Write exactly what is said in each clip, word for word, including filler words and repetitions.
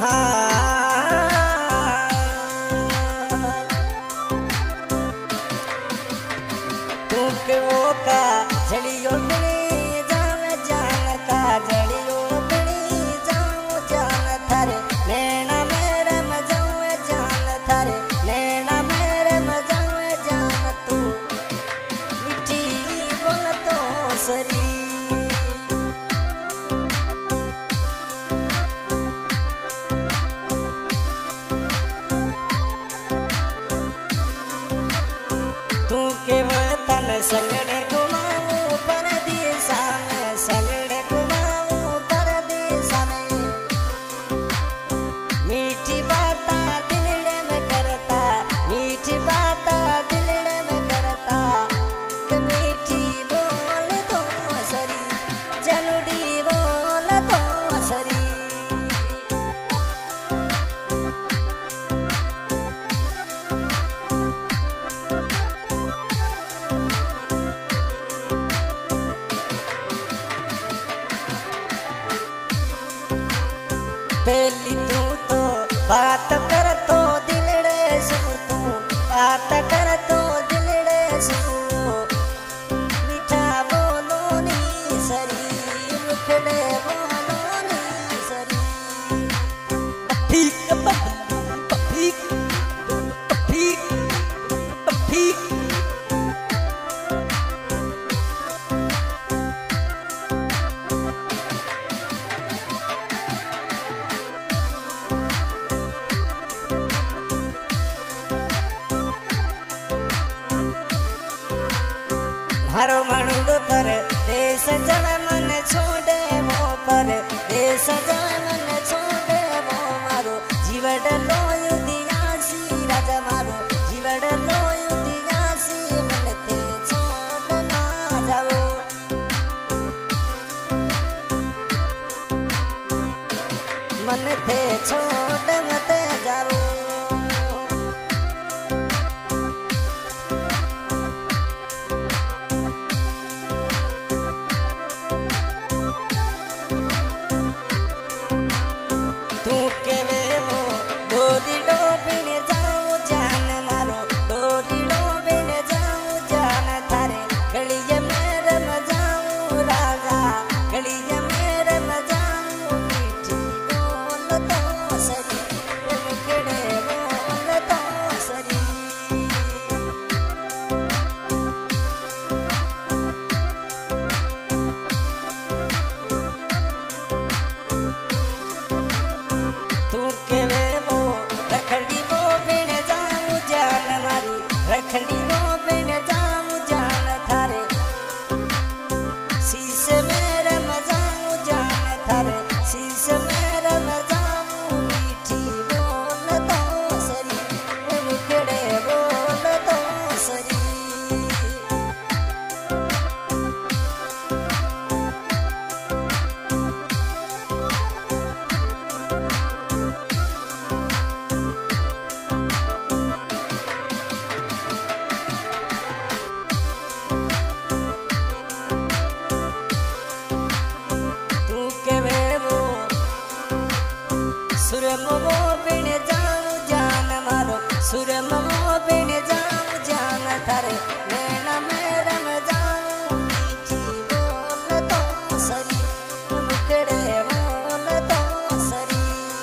तू के वो का चलियो बिनी जान जान का जलियो बिनी जाऊं जान थारे नैना मेरे मजाऊं जान थारे नैना मेरे मजाऊं जान तू मिठी बोल तो सरी तू के वतन संगड़े घुमाऊं परदेसा में संगड़े घुमाऊं परदेसा में मीठी बाता दिलड़े में करता मीठी बाता दिलड़े में करता कि मीठी बोल तो सरी जनुड़ी बोल तो सरी पहली तू तो बात कर तो दिलड़े सू तू बात कर तो दिलड़े सू मीठा बोलो नी सरी मुखड़े बोलो नी सरी ठीक ठीक ठीक ठीक मारो मणुड़ पर देश जन मन छोड़े वो पर देश जन मन छोड़े वो मारो जीवड़ लोयु दियासी राजा मारो जीवड़ लोयु दियासी मन ते छोड़ ना जाओ मन ते छोड़ मत जाओ तू के वे वो डोरी डोबिन जाऊं जान मारो डोरी डोबिन जाऊं जान थारे गलिये मेरे मजाऊं राजा गलिये मेरे मजाऊं मीठी बोल तो सरी मुखड़े बोल तो सरी तू के वे वो रखड़ी वो बिन जाऊं जान मारी रखड़ी वो बिन जाऊं जान थारे शीश मेरे मजाऊं जान थारे शीश मेरे मजाऊं मीठी बोल तो सरी मुखड़े बोल तो सरी तू के वे वो सुरमो बिन जाऊं जान मारो सुरमो बिन जाऊं जान थारे नैना मेरे मजाऊं मीठी बोल तो सरी मुखड़े बोल तो सरी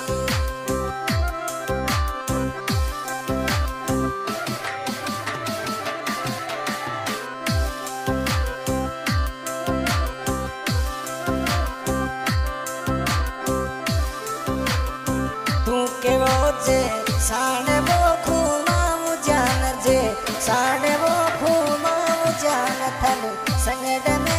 तू के वो जे साने वो घुमाऊं जान जे साने वो घुमाऊं जान थन संगड़